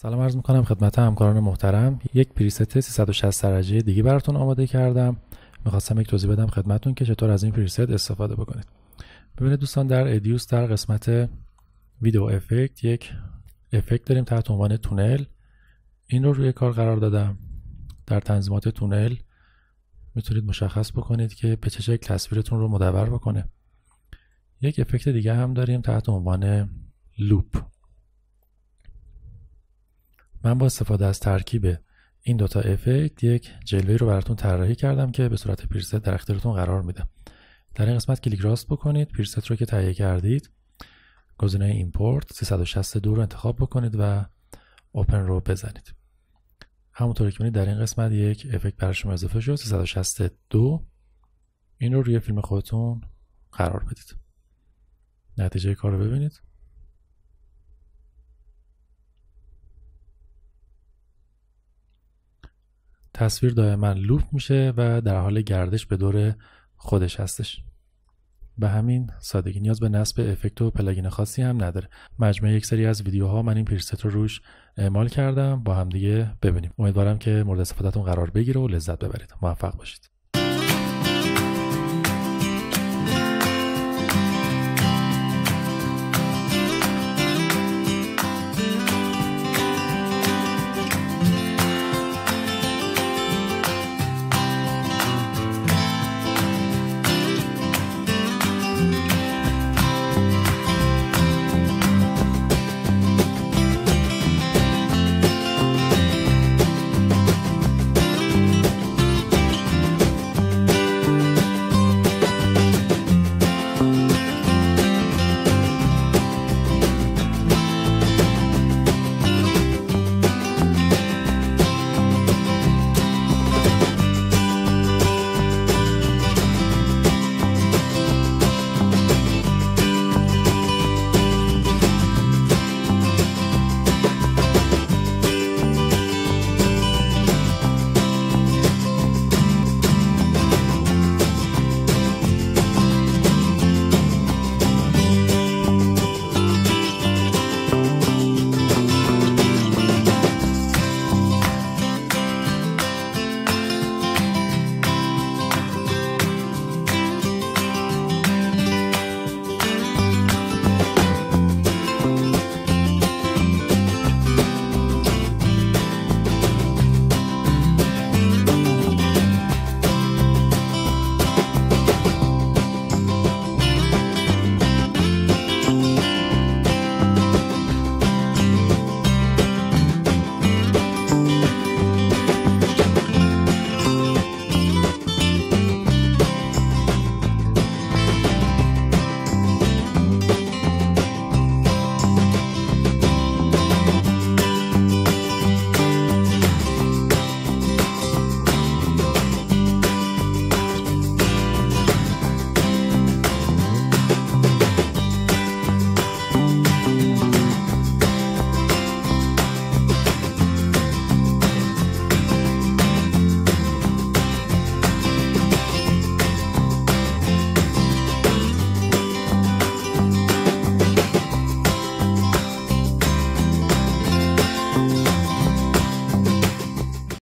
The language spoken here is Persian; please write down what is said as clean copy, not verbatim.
سلام عرض میکنم خدمت همکاران محترم. یک پریست 360 درجه دیگه براتون آماده کردم. میخواستم یک توضیح بدم خدمتتون که چطور از این پریست استفاده بکنید. ببینید دوستان، در ادیوس در قسمت ویدیو افکت یک افکت داریم تحت عنوان تونل. این رو روی کار قرار دادم. در تنظیمات تونل میتونید مشخص بکنید که به چه شکل تصویرتون رو مدور بکنه. یک افکت دیگه هم داریم تحت عنوان لوپ. من با استفاده از ترکیب این دوتا افکت یک جلوه‌ای رو براتون طراحی کردم که به صورت پریست در اختیارتون قرار میده. در این قسمت کلیک راست بکنید، پریست رو که تهیه کردید گزینه ایمپورت 362 رو انتخاب بکنید و اوپن رو بزنید. همونطوری که می‌بینید در این قسمت یک افکت برای شما اضافه شد 362. این رو روی فیلم خودتون قرار بدید. نتیجه کار رو ببینید. تصویر دائما لوپ میشه و در حال گردش به دور خودش هستش. به همین سادگی نیاز به نصب افکت و پلاگین خاصی هم نداره. مجموعه یک سری از ویدیوها من این پریست رو روش اعمال کردم. با هم دیگه ببینیم. امیدوارم که مورد استفادهتون قرار بگیره و لذت ببرید. موفق باشید.